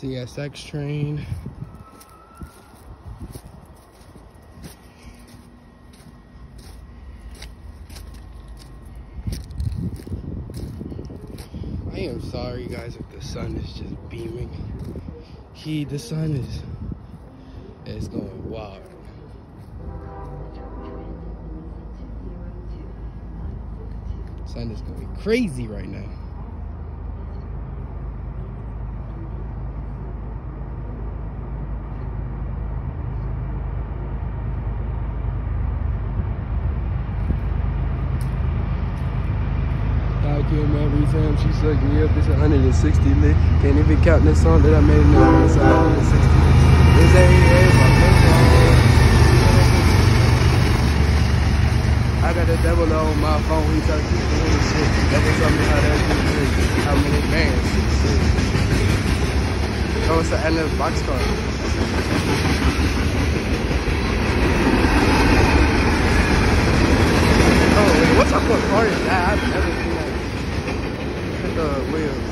CSX train. I am sorry guys if the sun is just beaming. The sun is going wild. Sun is going crazy right now. Every time she sucked me up, it's 160 lit. Can't even count this song that I made in the it's 160. This ain't my first song. I got the devil on my phone. He try to keep doing this shit. Devil tell me how that shit is. How many bands? Oh, it's the end of the boxcar. Oh, wait, what type of car is that? I've never seen that. The wheels.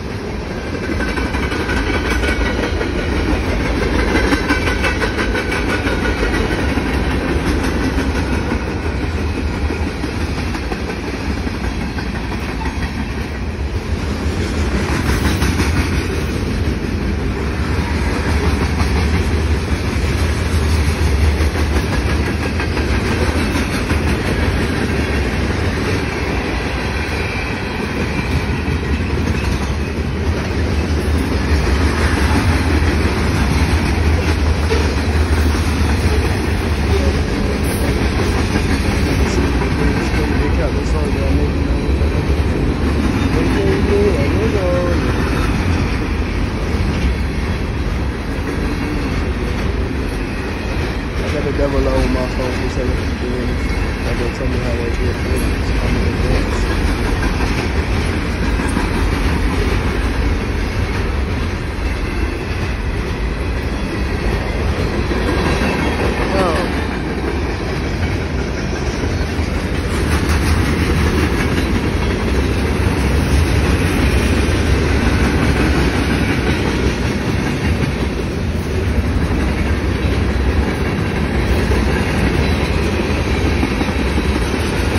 The devil on my phone, he said what he's doing. Like they told me how they do it. I'm in advance.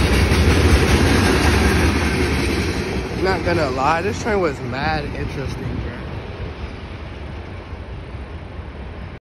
Not gonna lie, this train was mad interesting.